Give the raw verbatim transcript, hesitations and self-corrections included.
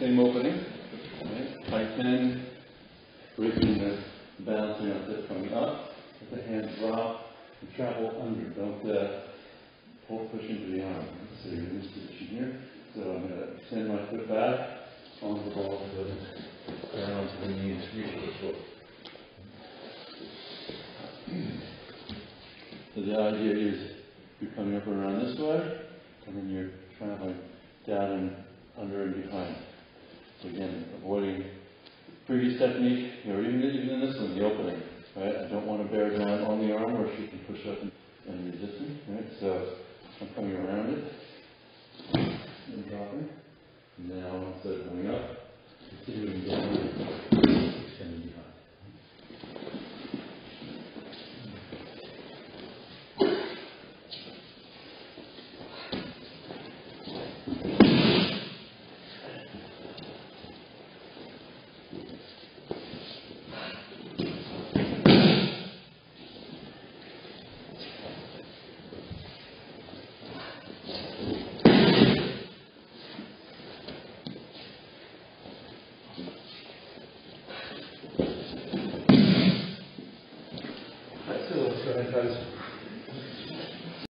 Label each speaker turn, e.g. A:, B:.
A: same opening. Right? Tight ten, breaking the balancing out this coming up. Let the hand drop and travel under. Don't uh, pull, push into the arm. So you're in this position here. So I'm going to extend my foot back onto the ball foot, down to the knees, reach for the foot. So the idea is you're coming up and around this way, and then you're traveling down and under and behind. So again, avoiding previous technique, you know, even, even in this one, the opening, right? I don't want to bear down on the arm where she can push up and, and resist me, right? So I'm coming around it.